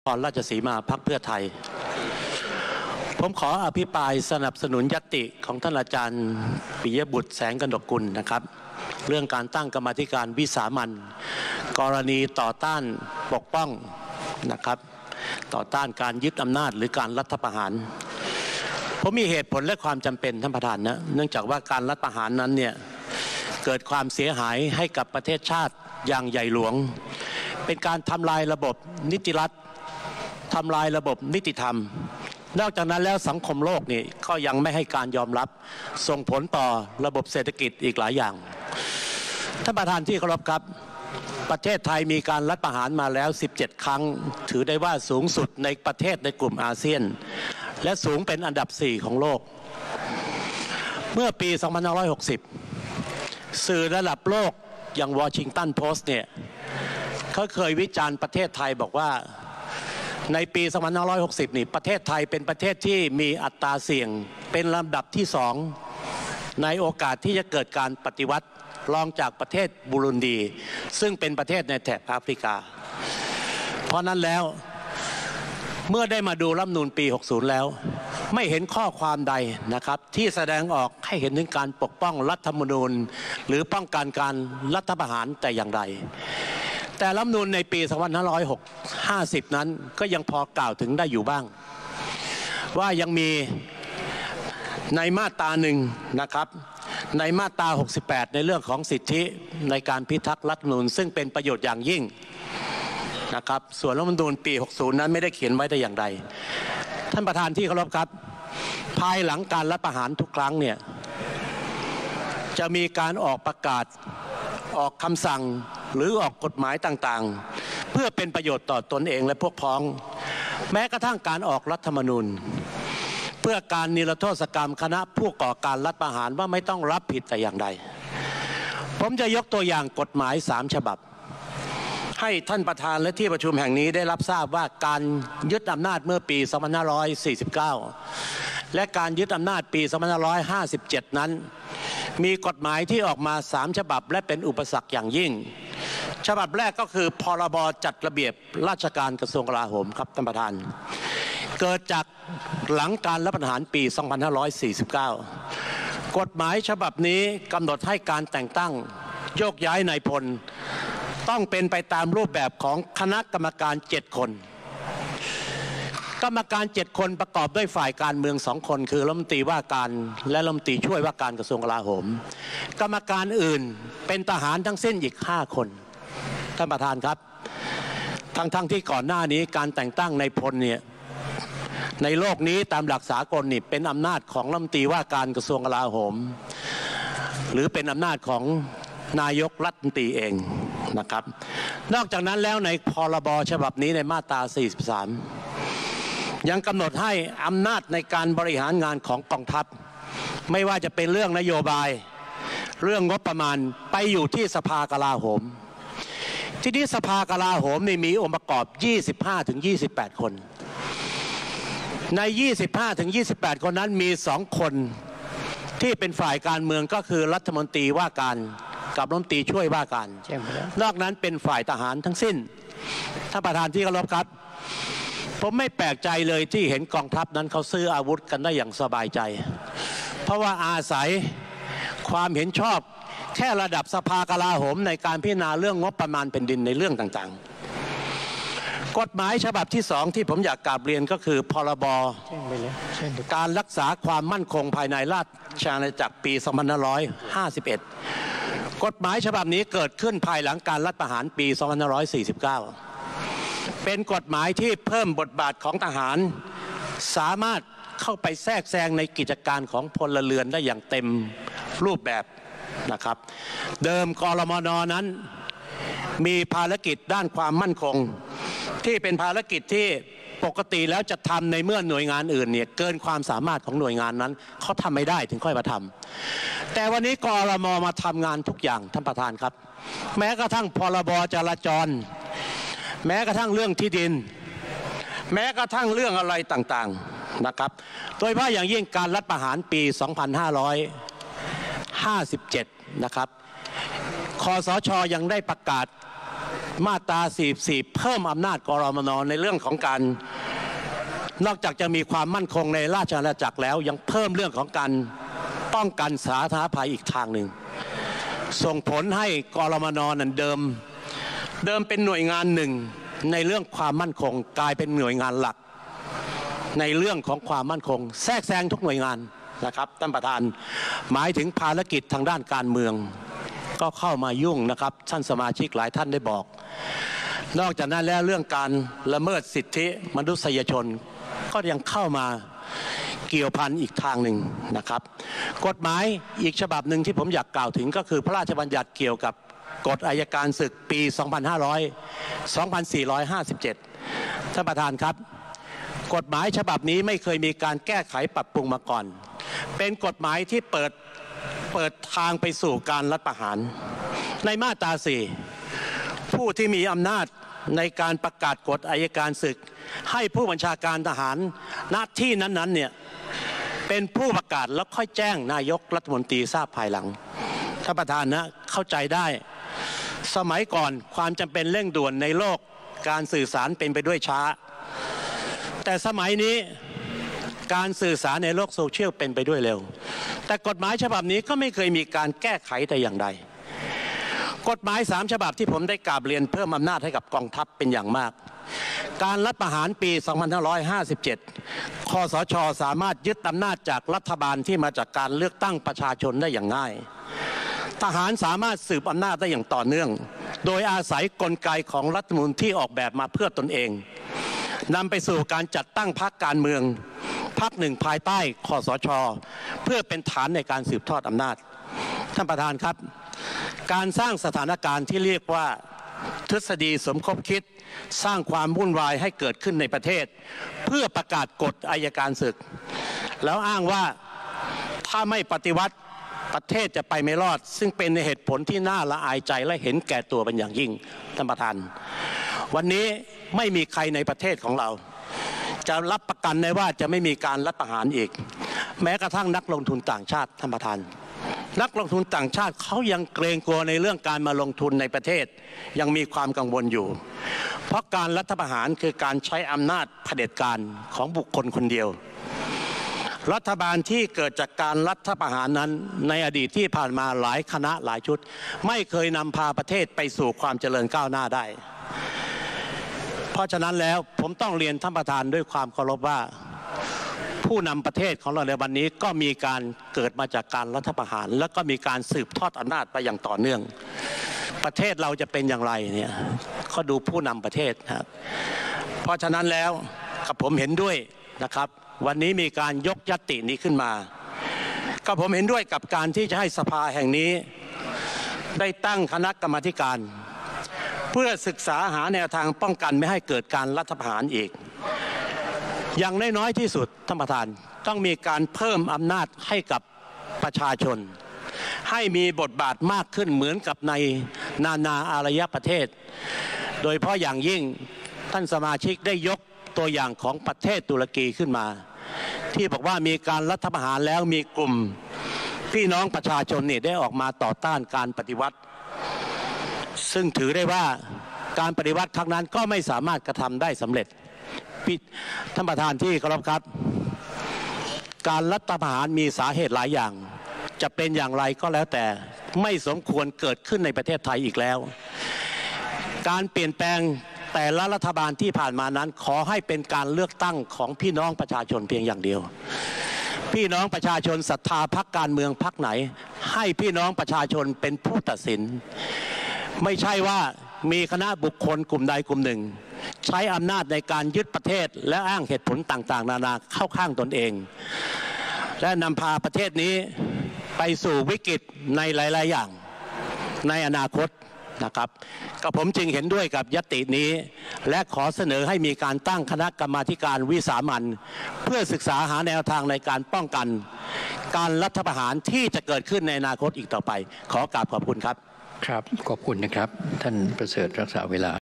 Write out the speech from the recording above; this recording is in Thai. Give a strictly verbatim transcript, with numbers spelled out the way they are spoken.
รราชสีมาพรรคเพื่อไทยผมขออภิปรายสนับสนุนญัตติของท่านอาจารย์ปิยบุตรแสงกนกกุลนะครับเรื่องการตั้งกรรมาธิการวิสามัญกรณีต่อต้านปกป้องนะครับต่อต้านการยึดอำนาจหรือการรัฐประหารผมมีเหตุผลและความจำเป็นท่านประธานนะเนื่องจากว่าการรัฐประหารนั้นเนี่ยเกิดความเสียหายให้กับประเทศชาติอย่างใหญ่หลวงเป็นการทำลายระบบนิติรัฐทำลายระบบนิติธรรมนอกจากนั้นแล้วสังคมโลกนี่ก็ยังไม่ให้การยอมรับส่งผลต่อระบบเศรษฐกิจอีกหลายอย่างท่านประธานที่เคารพครับประเทศไทยมีการรัฐประหารมาแล้วสิบเจ็ดครั้งถือได้ว่าสูงสุดในประเทศในกลุ่มอาเซียนและสูงเป็นอันดับสี่ของโลกเมื่อปีสองพันห้าร้อยหกสิบสื่อระดับโลกอย่างวอชิงตันโพสต์เนี่ยเขาเคยวิจารณ์ประเทศไทยบอกว่าในปีสองพันห้าร้อยหกสิบนี่ประเทศไทยเป็นประเทศที่มีอัตราเสี่ยงเป็นลำดับที่สองในโอกาสที่จะเกิดการปฏิวัติรองจากประเทศบูรุนดีซึ่งเป็นประเทศในแถบแอฟริกาเพราะนั้นแล้วเมื่อได้มาดูรัฐธรรมนูญปีหกสิบแล้วไม่เห็นข้อความใดนะครับที่แสดงออกให้เห็นถึงการปกป้องรัฐธรรมนูญหรือป้องกันการรัฐประหารแต่อย่างใดแต่รัฐธรรมนูญในปีสองพันห้าร้อยห้าสิบนั้นก็ยังพอกล่าวถึงได้อยู่บ้างว่ายังมีในมาตราหนึ่งนะครับในมาตราหกสิบแปดในเรื่องของสิทธิในการพิทักษ์รัฐธรรมนูญซึ่งเป็นประโยชน์อย่างยิ่งนะครับส่วนรัฐธรรมนูญปีหกสิบนั้นไม่ได้เขียนไว้แต่อย่างใดท่านประธานที่เคารพครับภายหลังการรัฐประหารทุกครั้งเนี่ยจะมีการออกประกาศออกคำสั่งหรือออกกฎหมายต่างๆเพื่อเป็นประโยชน์ต่อตนเองและพวกพ้องแม้กระทั่งการออกรัฐธรรมนูญเพื่อการนิรโทษกรรมคณะผู้ก่อการรัฐประหารว่าไม่ต้องรับผิดแต่อย่างใดผมจะยกตัวอย่างกฎหมายสามฉบับให้ท่านประธานและที่ประชุมแห่งนี้ได้รับทราบว่าการยึดอำนาจเมื่อปีสองพันห้าร้อยสี่สิบเก้าและการยึดอำนาจปีสองพันห้าร้อยห้าสิบเจ็ดนั้นมีกฎหมายที่ออกมาสามฉบับและเป็นอุปสรรคอย่างยิ่งฉบับแรกก็คือพรบจัดระเบียบราชการกระทรวงกลาโหมครับท่านประธานเกิดจากหลังการรัฐประหารปีสองพันห้าร้อยสี่สิบเก้ากฎหมายฉบับนี้กำหนดให้การแต่งตั้งโยกย้ายนายพลต้องเป็นไปตามรูปแบบของคณะกรรมการเจ็ดคนกรรมการเจ็ดคนประกอบด้วยฝ่ายการเมืองสองคนคือรัฐมนตรีว่าการและรัฐมนตรีช่วยว่าการกระทรวงกลาโหมกรรมการอื่นเป็นทหารทั้งสิ้นอีกห้าคนท่านประธานครับทั้งๆ ท, ที่ก่อนหน้านี้การแต่งตั้งนายพลเนี่ยในโลกนี้ตามหลักสากลนี่เป็นอำนาจของรัฐมนตรีว่าการกระทรวงกลาโหมหรือเป็นอำนาจของนายกรัฐมนตรีเองนะครับนอกจากนั้นแล้วในพรบฉบับนี้ในมาตราสี่สิบสามยังกำหนดให้อำนาจในการบริหารงานของกองทัพไม่ว่าจะเป็นเรื่องนโยบายเรื่องงบประมาณไปอยู่ที่สภากลาโหมที่นี้สภากลาโหมนี่มีองค์ประกอบ ยี่สิบห้าถึงยี่สิบแปด คนใน ยี่สิบห้าถึงยี่สิบแปด คนนั้นมีสองคนที่เป็นฝ่ายการเมืองก็คือรัฐมนตรีว่าการกับรัฐมนตรีช่วยว่าการนอกนั้นเป็นฝ่ายทหารทั้งสิ้นท่านประธานที่เคารพครับผมไม่แปลกใจเลยที่เห็นกองทัพนั้นเขาซื้ออาวุธกันได้อย่างสบายใจเพราะว่าอาศัยความเห็นชอบแค่ระดับสภากลาโหมในการพิจารณาเรื่องงบประมาณแผ่นดินในเรื่องต่างๆกฎหมายฉบับที่สองที่ผมอยากกราบเรียนก็คือพรบการรักษาความมั่นคงภายในราชอาณาจักรปีสองพันห้าร้อยห้าสิบเอ็ดกฎหมายฉบับนี้เกิดขึ้นภายหลังการรัฐประหารปีสองพันห้าร้อยสี่สิบเก้าเป็นกฎหมายที่เพิ่มบทบาทของทหารสามารถเข้าไปแทรกแซงในกิจการของพลเรือนได้อย่างเต็มรูปแบบนะครับเดิมกรมน.นั้นมีภารกิจด้านความมั่นคงที่เป็นภารกิจที่ปกติแล้วจะทำในเมื่อหน่วยงานอื่นเนี่ยเกินความสามารถของหน่วยงานนั้นเขาทำไม่ได้ถึงค่อยมาทำแต่วันนี้กรม.มาทำงานทุกอย่างท่านประธานครับแม้กระทั่งพรบจราจรแม้กระทั่งเรื่องที่ดินแม้กระทั่งเรื่องอะไรต่างๆนะครับโดยเฉพาะอย่างยิ่งการรัฐประหารปีสองพันห้าร้อยห้าสิบเจ็ดนะครับคสช.ยังได้ประกาศมาตราสี่สิบสี่เพิ่มอำนาจกรมน.ในเรื่องของการนอกจากจะมีความมั่นคงในราชอาณาจักรแล้วยังเพิ่มเรื่องของการป้องกันสาธารณภัยอีกทางหนึ่งส่งผลให้กรมน.นั้นเดิมเดิมเป็นหน่วยงานหนึ่งในเรื่องความมั่นคงกลายเป็นหน่วยงานหลักในเรื่องของความมั่นคงแทรกแซงทุกหน่วยงานนะครับท่านประธานหมายถึงภารกิจทางด้านการเมืองก็เข้ามายุ่งนะครับท่านสมาชิกหลายท่านได้บอกนอกจากนั้นแล้วเรื่องการละเมิดสิทธิมนุษยชนก็ยังเข้ามาเกี่ยวพันอีกทางหนึ่งนะครับกฎหมายอีกฉบับหนึ่งที่ผมอยากกล่าวถึงก็คือพระราชบัญญัติเกี่ยวกับกฎอัยการศึกปี สองพันห้าร้อย สองพันสี่ร้อยห้าสิบเจ็ด ท่านประธานครับกฎหมายฉบับนี้ไม่เคยมีการแก้ไขปรับปรุงมาก่อนเป็นกฎหมายที่เปิดเปิดทางไปสู่การรัฐประหารในมาตราสี่ผู้ที่มีอำนาจในการประกาศกฎอัยการศึกให้ผู้บัญชาการทหารหน้าที่นั้นๆเนี่ยเป็นผู้ประกาศแล้วค่อยแจ้งนายกรัฐมนตรีทราบภายหลังท่านประธานนะเข้าใจได้สมัยก่อนความจำเป็นเร่งด่วนในโลกการสื่อสารเป็นไปด้วยช้าแต่สมัยนี้การสื่อสารในโลกโซเชียลเป็นไปด้วยเร็วแต่กฎหมายฉบับนี้ก็ไม่เคยมีการแก้ไขแต่อย่างใดกฎหมายสามฉบับที่ผมได้กราบเรียนเพิ่มอำนาจให้กับกองทัพเป็นอย่างมากการรัฐประหารปี สองพันห้าร้อยห้าสิบเจ็ด คสช.สามารถยึดอำนาจจากรัฐบาลที่มาจากการเลือกตั้งประชาชนได้อย่างง่ายทหารสามารถสืบอำนาจได้อย่างต่อเนื่องโดยอาศัยกลไกของรัฐธรรมนูญที่ออกแบบมาเพื่อตนเองนำไปสู่การจัดตั้งพรรคการเมืองพรรคหนึ่งภายใต้คสช.เพื่อเป็นฐานในการสืบทอดอำนาจท่านประธานครับการสร้างสถานการณ์ที่เรียกว่าทฤษฎีสมคบคิดสร้างความวุ่นวายให้เกิดขึ้นในประเทศเพื่อประกาศกฎอัยการศึกแล้วอ้างว่าถ้าไม่ปฏิวัติประเทศจะไปไม่รอดซึ่งเป็นเหตุผลที่น่าละอายใจและเห็นแก่ตัวเป็นอย่างยิ่งท่านประธานวันนี้ไม่มีใครในประเทศของเราจะรับประกันได้ว่าจะไม่มีการรัฐประหารอีกแม้กระทั่งนักลงทุนต่างชาติท่านประธานนักลงทุนต่างชาติเขายังเกรงกลัวในเรื่องการมาลงทุนในประเทศยังมีความกังวลอยู่เพราะการรัฐประหารคือการใช้อำนาจเผด็จการของบุคคลคนเดียวรัฐบาลที่เกิดจากการรัฐประหารนั้นในอดีตที่ผ่านมาหลายคณะหลายชุดไม่เคยนำพาประเทศไปสู่ความเจริญก้าวหน้าได้เพราะฉะนั้นแล้วผมต้องเรียนท่านประธานด้วยความเคารพว่าผู้นำประเทศของเราในวันนี้ก็มีการเกิดมาจากการรัฐประหารและก็มีการสืบทอดอำนาจไปอย่างต่อเนื่องประเทศเราจะเป็นอย่างไรเนี่ยเขาดูผู้นำประเทศครับเพราะฉะนั้นแล้วกับผมเห็นด้วยนะครับวันนี้มีการยกญัตตินี้ขึ้นมาก็ผมเห็นด้วยกับการที่จะให้สภาแห่งนี้ได้ตั้งคณะกรรมาธิการเพื่อศึกษาหาแนวทางป้องกันไม่ให้เกิดการรัฐประหารอีกอย่างน้อยๆที่สุดท่านประธานต้องมีการเพิ่มอำนาจให้กับประชาชนให้มีบทบาทมากขึ้นเหมือนกับในนานาอารยประเทศโดยเฉพาะอย่างยิ่งท่านสมาชิกได้ยกตัวอย่างของประเทศตุรกีขึ้นมาที่บอกว่ามีการรัฐประหารแล้วมีกลุ่มพี่น้องประชาชนนี่ได้ออกมาต่อต้านการปฏิวัติซึ่งถือได้ว่าการปฏิวัติครั้งนั้นก็ไม่สามารถกระทำได้สำเร็จท่านประธานที่เคารพครับการรัฐประหารมีสาเหตุหลายอย่างจะเป็นอย่างไรก็แล้วแต่ไม่สมควรเกิดขึ้นในประเทศไทยอีกแล้วการเปลี่ยนแปลงแต่ละรัฐบาลที่ผ่านมานั้นขอให้เป็นการเลือกตั้งของพี่น้องประชาชนเพียงอย่างเดียวพี่น้องประชาชนศรัทธาพรรคการเมืองพรรคไหนให้พี่น้องประชาชนเป็นผู้ตัดสินไม่ใช่ว่ามีคณะบุคคลกลุ่มใดกลุ่มหนึ่งใช้อำนาจในการยึดประเทศและอ้างเหตุผลต่างๆนานาเข้าข้างตนเองและนำพาประเทศนี้ไปสู่วิกฤตในหลายๆอย่างในอนาคตนะครับก็ผมจึงเห็นด้วยกับญัตตินี้และขอเสนอให้มีการตั้งคณะกรรมาธิการวิสามัญเพื่อศึกษาหาแนวทางในการป้องกันการรัฐประหารที่จะเกิดขึ้นในอนาคตอีกต่อไปขอกราบขอบคุณครับครับขอบคุณนะครับท่านประเสริฐรักษาเวลา